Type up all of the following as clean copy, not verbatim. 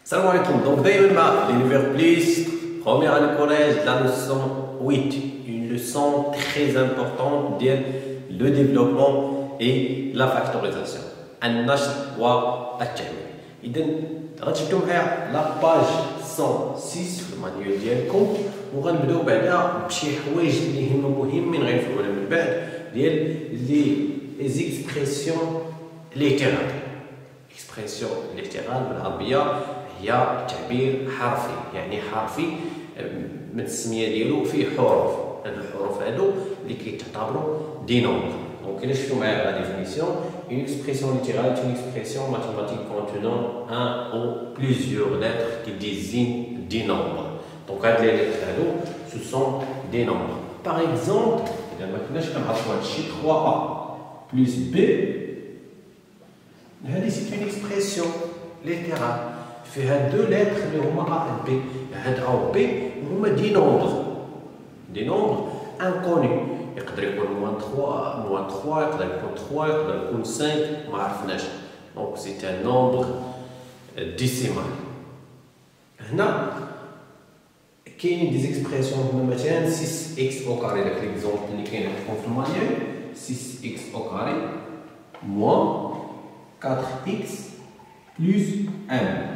Salam alaikum. Donc, d'ailleurs, l'univers plus, première année collège, la leçon 8. Une leçon très importante de le développement et la factorisation. النشر والتعمير. إذا غتجبدوا معايا لا باج 106 في المانيوال ديالكم وغنبداو بعدا بشي حوايج اللي هما مهمين غنفهموا من بعد ديال لي زيكسبرسيون ليترال. اكسبرسيون ليترال بالعربيه هي تعبير حرفي، يعني حرفي من التسميه ديالو فيه حروف. هاد الحروف هادو اللي كيتعتبروا دي نومبر. Donc, il faut la définition. Une expression littérale est une expression mathématique contenant un ou plusieurs lettres qui désignent des nombres. Donc, les lettres, ce sont des nombres. Par exemple, chez 3A plus B, c'est une expression littérale. Il y a deux lettres, A et B. A ou B, des nombres. Des nombres inconnus. يقدر يكون moins 3 يقدر يكون 3 يقدر يكون 5 ما عرفناش. دونك سي ان نومبر ديسيمال. هنا كاينين دي زيكسبرسيون هما مثلا 6 اكس او كاري. داك ليكزومبل اللي كاين عندكم في المانيوال 6 اكس او كاري موان 4 اكس بلس 1.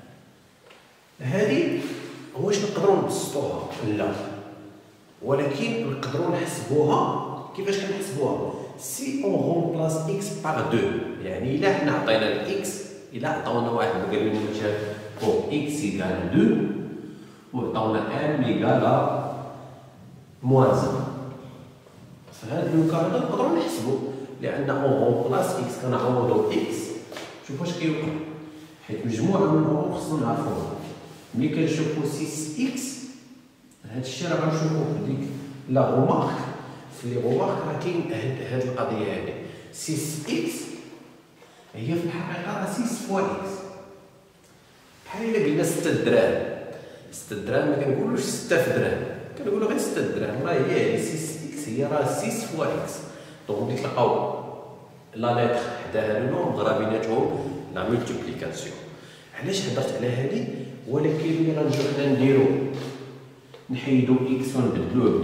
هذه واش نقدروا نبسطوها؟ لا، ولكن نقدروا نحسبوها. كيفاش كنحسبوها؟ سي اون رومبلاس اكس باغ 2. يعني الا حنا عطينا الاكس، الا عطاونا واحد قالوا لنا مثلا بور اكس ايكال 2 وعطاونا ان ايكال موان 1، فهاد لو كان نقدروا نحسبوا لان اون رومبلاس اكس كنعوضوا اكس. شوف واش كيوقع، حيت مجموعه من الامور خصنا نعرفوها. ملي كنشوفوا 6 اكس هاد الشيء راه غنشوفوه في ديك لا رومارك. في لي رومارك راه كاين هاد القضيه هادي 6 اكس هي في الحقيقه راه 6 فوا اكس. بحال الا قلنا 6 دراهم. 6 دراهم ما كنقولوش 6 في درهم، كنقولوا غير 6 دراهم. راه هي 6 اكس هي راه 6 فوا اكس. دونك ملي تلقاو لا ليتر حداها لو نومبر بيناتهم لا مولتيبليكاسيون. علاش هضرت على هادي؟ ولكن ملي غنجيو حنا نديرو نحيدو اكس ونبدلوه ب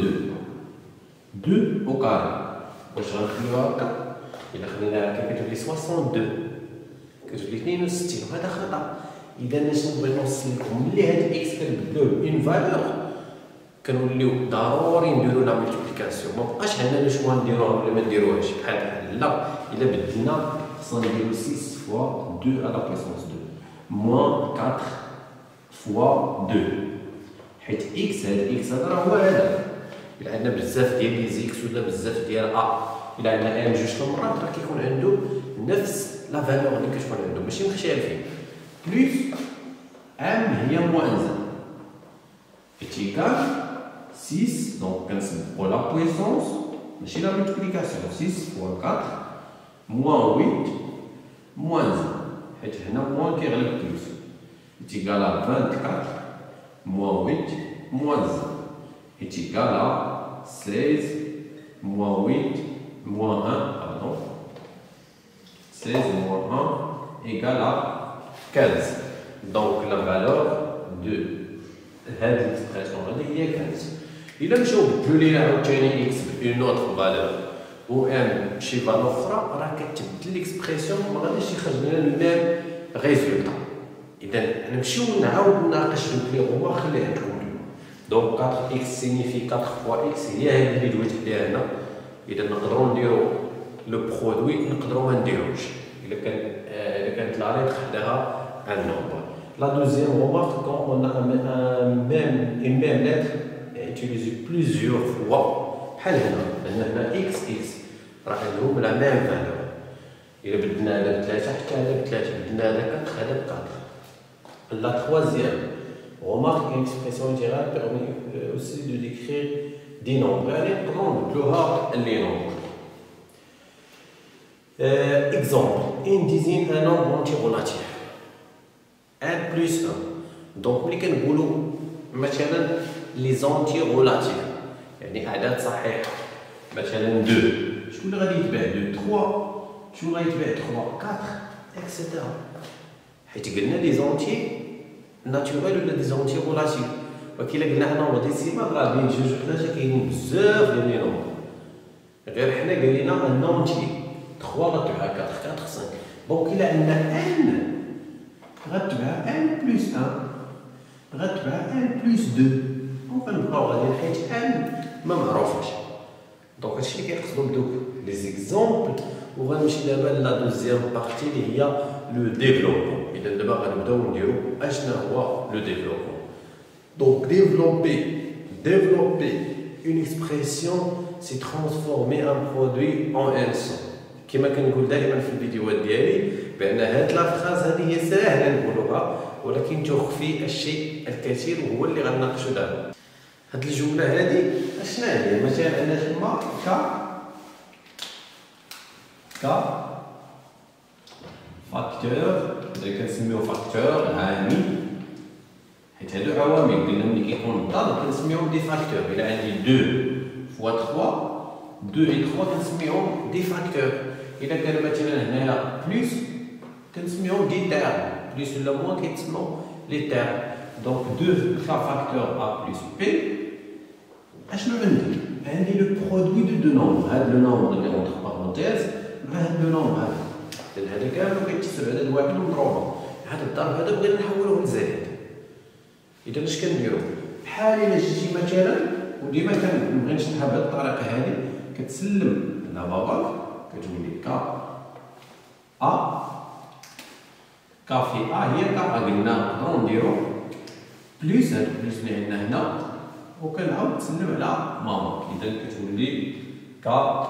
2 او كاري، واش غنخليوها هكا؟ الا خليناها هكا كتولي 62، كتولي 62. وهذا خطا. اذا اش نبغي نوصل لكم؟ ملي هاد الاكس كنبدلوه بان فالور كنوليو ضروري نديرو لا مولتيبليكاسيون. ما بقاش عندنا شوا نديروها ولا ما نديروهاش. بحال لا، الا بدلنا خصنا نديرو 6 فوا 2 على بويسونس 2 موان 4 فوا 2. حيت اكس هاد اكس هذا راه هو هذا. الا عندنا بزاف ديال لي زيكس ولا بزاف ديال الا عندنا ان جوج المرات راه كيكون عنده نفس لا فالور اللي كتكون عنده، ماشي مختلفين. بلس ام هي موان 1 اتيكال 6. دونك كنسبقو لا بويسونس ماشي لا مولتيبليكاسيون. 6 فوا 4 موان 8 موان 1، حيت هنا موان كيغلب بلس اتيكال 24 moins 8 moins 1 est égal à 16 moins 8 moins 1, pardon. 16 moins 1 égale à 15. Donc la valeur de cette expression est 15. إلا مشاو بدلو لينا عاوتاني x بأون أوتر فالور و m بشي فالور أخرى راه كتبدل ليكسبرسيون ما غاديش يخرج لنا الميم ريزولتا. إذا نمشيو نعاود نناقش دوك لي رومارك اللي عندكم. دونك 4 اكس سينيفي 4 فوا اكس هي هذه اللي دويت عليها هنا. إذا نقدروا نديرو لو برودوي نقدروا ما نديروش إلا كانت لا ليتر حداها ان نومبر. لا دوزيام رومارك كون اون une même lettre utilisée plusieurs fois بحال هنا. لأن هنا اكس اكس راه عندهم لا ميم فالور. إلا بدلنا هذا ب3 حتى هذا ب3، بدلنا هذا 4 هذا ب 4. La troisième remarque, une expression littérale permet aussi de décrire des nombres. Allez, comment on peut les nombres? Exemple, il désigne un nombre entier relatif. 1 plus 1. Donc, nous allons dire les entiers relatifs. يعني أعداد صحيحة. مثلا 2. شكون اللي غادي يتبع 2؟ 3. شكون غادي يتبع 3؟ 4 etc. حيت قلنا لي زونتي ناتوريل ولا دي زونتي ريلاتيف. ولكن الا قلنا نومبر ديسيمال راه بين 2 و 3 كاينين بزاف ديال لي نومبر، غير حنا قال لنا ان نونتي 3 غتبعها 4 4 5. دونك الا عندنا ان غتبعها ان بلس 1 غتبعها ان بلس 2 وغنبقاو غاديين حيت ان ما معروفاش. دونك هادشي اللي كيقصدو بدوك لي زيكزامبل. وغنمشي دابا لا دوزيام بارتي اللي هي لو ديفلوبمون. اذا دابا غنبداو نديرو اشنا هو لو ديفلوبمون. دونك développer une expression c'est transformer un produit en un son. كما كنقول دائما في الفيديوهات ديالي بان هاد لا فراز هذه هي ساهله نقولوها ولكن تخفي الشيء الكثير وهو اللي غنناقشو دابا. هاد الجمله هذه اشنا هي؟ مثلا عندنا تما فاكتور اللي كنسميوه فاكتور عامل، حيت هادو عوامل قلنا ملي كيكون الضرب كنسميوهم دي فاكتور. الا عندي 2 فوا 3 2 و 3 كنسميوهم دي فاكتور. الا كان مثلا هنايا بلس كنسميوهم دي تيرم، بلس ولا موان كيتسموا لي تيرم. دونك 2 فاكتور ا بلس بي. اشنو عندي لو برودوي دو نومبر. هاد لو نومبر اللي اونتر بارونتيز مع هاد لو نومبر هذا، لان هذا كامل كيتحسب عدد واحد ومضروبه. هذا الضرب هذا بغينا نحولوه لزائد. اذا اش كنديرو؟ بحال الا جيتي مثلا وديما كنبغي نشرحها بهذه الطريقه هذه، كتسلم على باباك كتقول لي كا في هي كا قلنا نقدروا نديرو بلس هاد بلس اللي عندنا هنا وكنعاود تسلم على ماما. اذا كتقول لي كا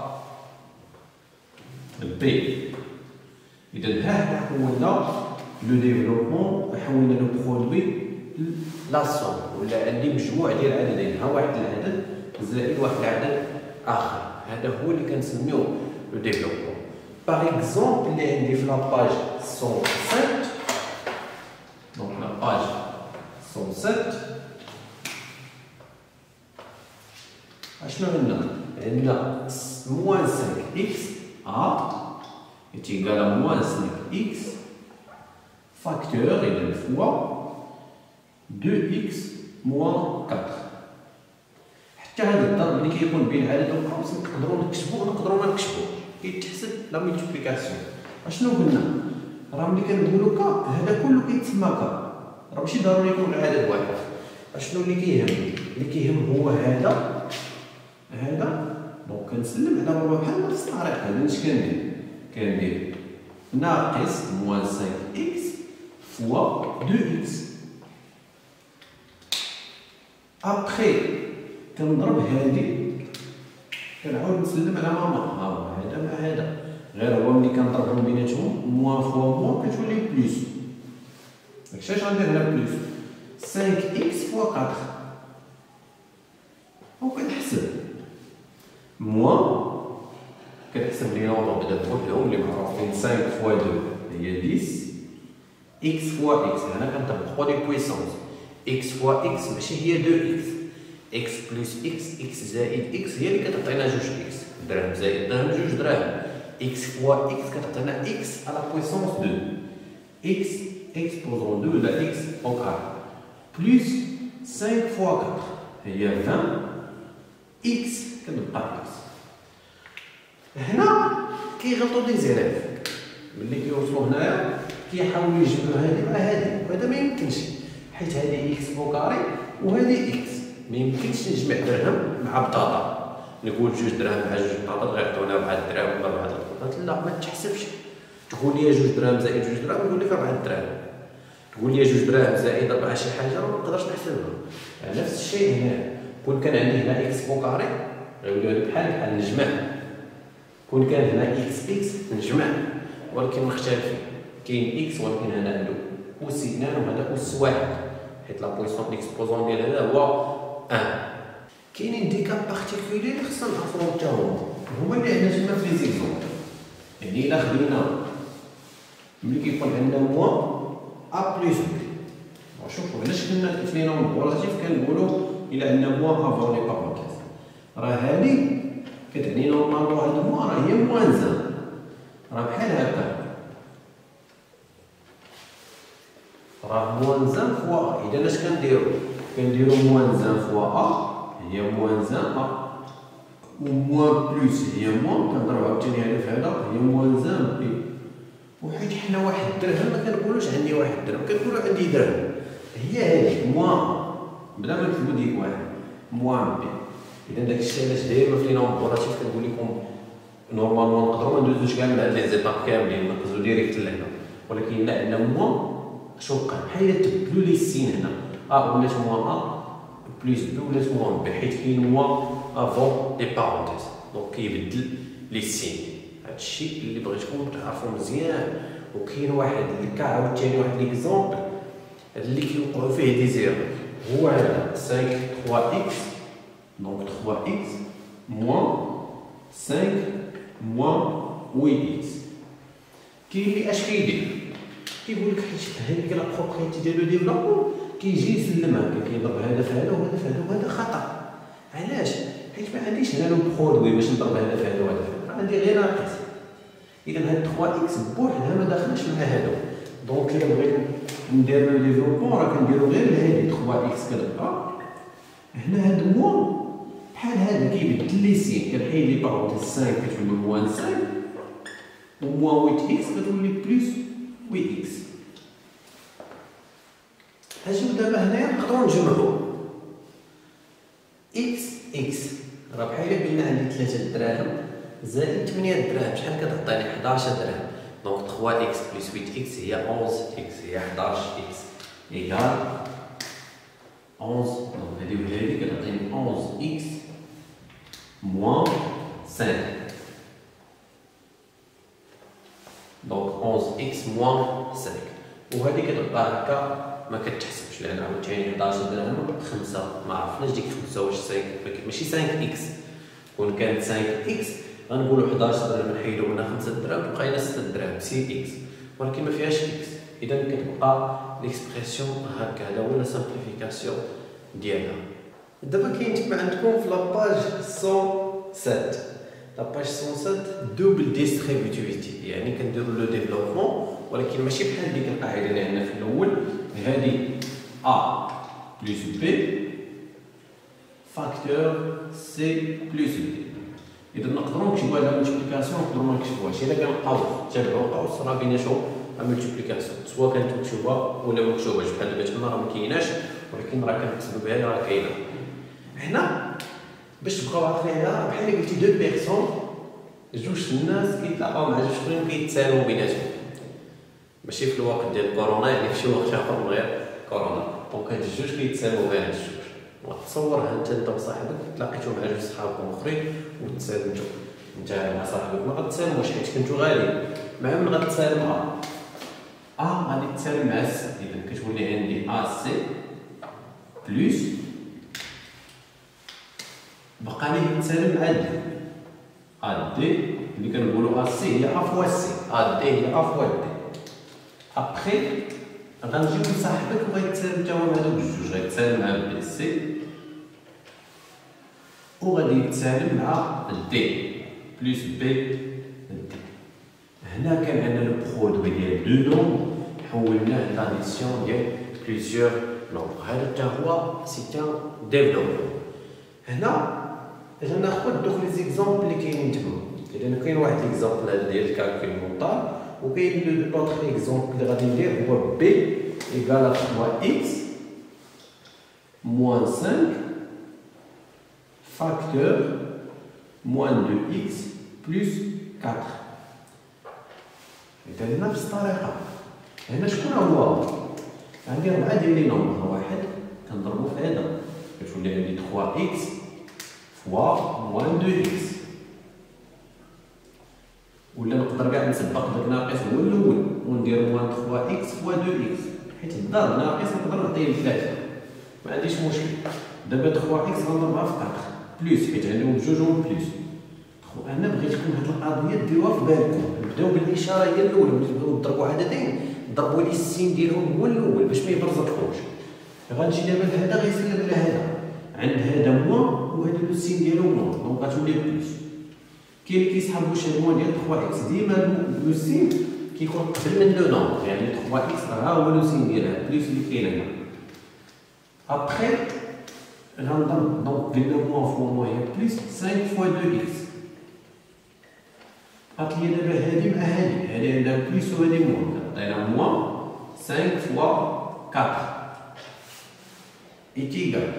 بي. اذا ها حولنا لو ديفلوبمون، حولنا لو برودوي لا سوم، ولا عندي مجموع ديال عددين، ها واحد العدد زائد واحد العدد اخر. هذا هو اللي كنسميوه لو ديفلوبمون. باغ اكزومبل اللي عندي في لاباج 107، دونك لاباج 107 اشنو عندنا موان 5 اكس est égal à moins 5x facteur égale fois 2x moins 4. حتى هذا الضرب اللي كيكون بين عدد وقوس نقدروا نكتبوه ونقدروا ما نكتبوه، كيتحسب لا ملتيبليكاسيون. اشنو قلنا؟ راه ملي كنقولوا كا هذا كله كيتسمى كا، راه ماشي ضروري يكون العدد واحد. اشنو اللي كيهم هو هذا دونك كنسلم على بابا بحال نفس الطريقه. هذا اش كندير ناقص موان 5 اكس فوا 2 اكس. ابخي كنضرب هادي كنعاود نسلم على ماما. هذا مع هذا، غير هو ملي كنضربهم بيناتهم موان فوا موان كتولي بلس. داكشي اش غندير هنا بلس 5 اكس فوا 4 وكنحسب موان كتحسب لي نومبر بدا بوحدهم اللي معروفين 5 فوا 2 هي 10 اكس فوا اكس. هنا كنطبقوا لي بويسونس اكس فوا اكس ماشي هي 2 اكس. اكس بلس اكس اكس زائد اكس هي اللي كتعطينا 2 اكس، درهم زائد درهم 2 دراهم. اكس فوا اكس كتعطينا اكس على بويسونس 2 اكس اكسبوزون 2 ولا اكس او كار بلس 5 فوا 4 هي 20 اكس كتبقى اكس. هنا كيغلطوا دي زيلاف ملي كيوصلوا هنايا كيحاولوا يجمعوا هذه مع هذه، وهذا ما يمكنش حيت هذه اكس بوكاري وهذه اكس. ما يمكنش نجمع درهم مع بطاطا، نقول 2 دراهم مع 2 بطاطا غيعطيونا 4 دراهم ولا 4 بطاطا. لا ما تحسبش. تقول لي 2 دراهم زائد 2 دراهم نقول لك 4 دراهم. تقول لي 2 دراهم زائد 4 شي حاجه ما نقدرش نحسبها. نفس الشيء هنا، كون كان عندي هنا اكس بوكاري غيوليو بحال نجمع، كون كان هنا اكس نجمع ولكن مختلفين. كاين اكس ولكن هنا عنده اوس 2 وهذا اوس 1 حيت لا بويسون ديكسبوزون ديال هذا هو 1. كاينين دي كاب بارتيكولي اللي خصنا نعرفوهم حتى هما اللي عندنا تما في لي زيكزومبل. يعني الا خدينا ملي كيكون عندنا موان ا بلس بي، شوفوا علاش كنا في لي نومبر ريلاتيف كنقولوا الا عندنا موان افون لي بارونتيز راه هذه كتعني نورمالمون هاد الموان راه هي موان زان، راه بحال هكا. راه موان زان فوا إذا اش كنديرو موان زان فوا هي موان زان و موان بلوس هي موان كنضرب عاوتاني هذا في هذا هي موان زان بي. وحيت حنا واحد الدرهم ما كنقولوش عندي واحد الدرهم كنقولو عندي درهم هي هذيك موان بلا ما نكتبو ديك واحد موان بي. إذا داك الشيء علاش دايما في لي نومبراتيف كنقول لكم نورمالمون نقدروا ما ندوزوش كاع من هاد لي زيتاب كاملين نقزو ديريكت لهنا ولكن لا عندنا موان شنو بقى بحال تبدلو لي السين هنا ولات موان بلوس بي ولات موان بي حيت كاين موان افون لي بارونتيز دونك كيبدل لي السين. هادشي اللي بغيتكم تعرفوا مزيان. وكاين واحد الكا عاوتاني واحد ليكزومبل اللي كيوقعوا فيه دي زيرو هو هذا 5 3 اكس دونك 3 اكس موان 5 موان 8 اكس. كاين اللي اش كيدير كيقول لك حيت هذيك لا بروبريتي ديال لو ديفلوبمون كيجي يسلمها كيضرب هذا في هذا وهذا في هذا وهذا خطا. علاش؟ حيت ما عنديش هنا لو برودوي باش نضرب هذا في هذا وهذا في هذا عندي غير ناقص. اذا هاد 3 اكس بوحدها ما داخلش مع هادو دونك الا بغيت ندير لو ديفلوبمون راه كنديرو غير لهادي 3 اكس كتبقى هنا هاد موان بحال هذا كيبدل لي سين كنحيد لي بارونتيز 5 كتولي موان 5 و موان 8 اكس كتولي بلوس 8 اكس. اجيو دابا هنايا نقدروا نجمعوا اكس اكس راه بحال الا قلنا عندي 3 دراهم زائد 8 دراهم شحال كتعطيني 11 درهم دونك 3 اكس بلس 8 اكس هي 11 اكس هي 11 اكس ايكال 11 دونك هذه وهذه كتعطيني 11 اكس موان 5 دونك 11 اكس موان 5 وهذه كتبقى هكا ما كتحسبش لان عاوتاني 11 درهم 5 ما عرفناش ديك 5 واش 5 ماشي 5 اكس كون كانت 5 اكس غنقولوا 11 درهم نحيدو منها 5 دراهم بقينا 6 دراهم 6 اكس ولكن ما فيهاش اكس. اذا كتبقى ليكسبرسيون هكا هذا هو لا سامبليفيكاسيون ديالها. دابا كاين تما عندكم في لاباج 107 لاباج 107 دوبل ديستريبيوتيفيتي يعني كنديروا لو ديفلوبمون ولكن ماشي بحال ديك القاعده اللي عندنا في الاول هذه ا بلس بي فاكتور سي بلس دي. اذا نقدروا نكتبوا هذا ملتيبليكاسيون نقدروا ما نكتبوهاش الا كنلقاو تابعوا قوس راه بيناتهم ملتيبليكاسيون سواء كانت مكتوبه ولا ما مكتوباش بحال دابا تما راه ما كايناش ولكن راه كنحسبوا بها راه كاينه. هنا باش تبقاو عارفين عليها بحال قلتي دو بيرسون جوج الناس كيتلاقاو مع جوج اخرين كيتسالوا بيناتهم ماشي في الوقت ديال كورونا يعني في شي وقت اخر من غير كورونا دونك هاد الجوج كيتسالوا غير هاد الجوج. وتصورها انت وصاحبك تلاقيتو مع جوج صحابكم اخرين وتسالمتو انت مع صاحبك ما غتسالموش حيت كنتو غاليين مع من غتسالم غادي تسالم مع سي. اذا كتولي عندي سي بلس بقى لي يتسالم مع دي اللي كنقولوا سي هي فوا سي دي هي فوا دي. ابخي غنجيو لصاحبك وغيتسالم تا هو مع دوك الجوج غيتسالم مع بي سي وغادي يتسالم مع دي بلس بي دي. هنا كان عندنا لو برودوي ديال دو نومبر حولناه لاديسيون ديال بليزيور نومبر. هذا حتى هو سي ان ديفلوبمون. هنا اجا ناخذ دوك لي زيكزامبل اللي كاينين تما. اذا كاين واحد ليكزامبل هذا ديال الكالكول مونطال وكاين لوطخ اكزومبل اللي غادي ندير هو بي ايكال 3 اكس موان 5 فاكتور موان 2 اكس بلس 4. اذا نفس الطريقه هنا شكون هو عندي 4 ديال لي نومبر واحد كنضربو في هذا كتولي عندي 3 اكس فوا موان 2 اكس ولا نقدر كاع نسبق داك ناقص هو الاول وندير موان 3 اكس فوا 2 اكس حيت الضرب ناقص نقدر نعطيه 3 ما عنديش مشكل. دابا 3 اكس غنضربها في 4 بلس حيت عندهم بجوج و بلس. انا بغيتكم هاد القضيه ديروها في بالكم نبداو بالاشاره هي الاولى ملي تبغيو تضربوا عددين ضربوا لي السين ديالهم هو الاول باش ما يبرزقوش. غنجي دابا لهذا غيسلم لهذا عند هذا موان وهذا السين ديالو موان دونك غتولي بلس. كاين اللي كيسحب واش الموان ديال 3 اكس ديما لو سين كيكون قبل من لو نومبر، يعني 3 اكس ها هو لو سين ديالها بلوس اللي كاين هنا. ابخي غنضرب دونك دير لو موان فوا موان هي بلوس 5 فوا 2 اكس. قالت لي دابا هادي مع هادي عندها بلوس وهادي موان، عطينا موان 5 فوا 4 إيكيغال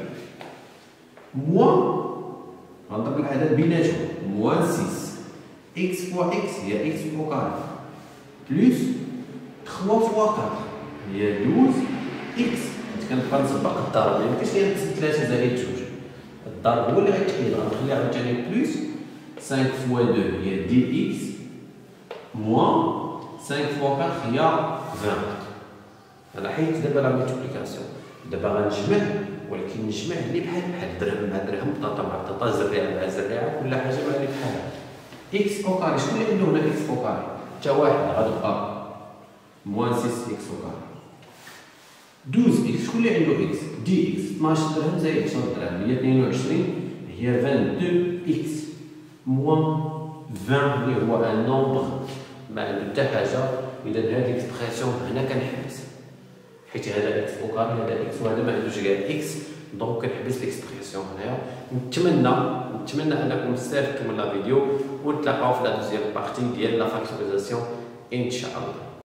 موان غنضرب العدد بيناتهم موان 6 اكس فوا اكس هي اكس فوا كاري بلوس 3 فوا 4 هي 12 اكس. كنبقى نسبق الضرب، يعني مكاينش لي نقسم 3 زائد 2، الضرب هو اللي غيتحيد. غنخليها عاوتاني بلوس 5 فوا 2 هي دي اكس موان 5 فوا 4 هي 20. انا حيت دابا لا ملتيبليكاسيون، دابا غنجمع، ولكن نجمع اللي بحال درهم مع درهم، بطاطا مع بطاطا، زريعه مع زريعه، كل حاجه مع اللي بحالها. اكس او كاري شكون اللي عنده هنا اكس او كاري؟ حتى واحد غتبقى موان 6 اكس او كاري. 12 اكس شكون اللي عنده اكس؟ دي اكس 12 درهم زائد 10 درهم هي 22 هي 22 اكس موان 20 اللي هو ان نومبر ما عنده حتى حاجه. اذا هذه الاكسبرسيون هنا كنحبس، حيت هذا اكس او كاري هذا اكس وهذا ما عندوش كاع اكس، دونك كنحبس الاكسبرسيون هنايا. نتمنى انكم استفدتوا من لا فيديو، ونتلاقاو في لا دوزيام بارتي ديال لا فاكتوريزاسيون ان شاء الله.